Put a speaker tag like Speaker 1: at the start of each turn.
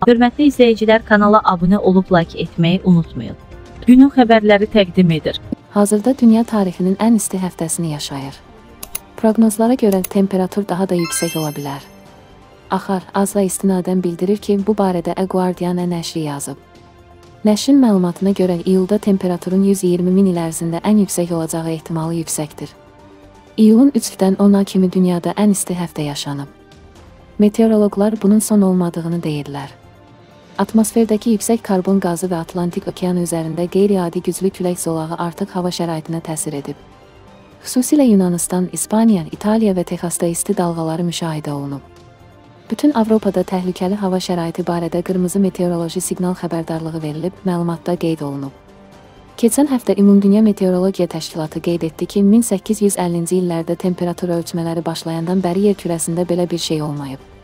Speaker 1: Hörmətli izləyicilər, kanala abunə olub like etməyi unutmayın. Günün xəbərləri təqdim edir.
Speaker 2: Hazırda dünya tarixinin ən isti həftəsini yaşayır. Proqnozlara görə temperatur daha da yüksək ola bilər. Axar Azra istinadən bildirir ki, bu barədə The Guardian nəşri yazıb. Nəşrin məlumatına görə iyulda temperaturun 120 min il ərzində ən yüksək olacağı ehtimalı yüksəkdir. İyulun 3-dən 10-a kimi dünyada ən isti həftə yaşanıb. Meteoroloqlar bunun son olmadığını deyirlər. Atmosferdəki yüksək karbon qazı və Atlantik okeanı üzərində qeyri-adi güclü külək zolağı artıq hava şəraitinə təsir edib. Xüsusilə Yunanistan, İspaniya, İtaliya və Texasda isti dalğaları müşahidə olunub. Bütün Avropada təhlükəli hava şəraiti barədə qırmızı meteoroloji siqnal xəbərdarlığı verilib, məlumatda qeyd olunub. Keçən həftə Ümumdünya Meteorologiya Təşkilatı qeyd etdi ki, 1850-ci illərdə temperatur ölçmələri başlayandan bəri yer kürəsində belə bir şey olmayıb.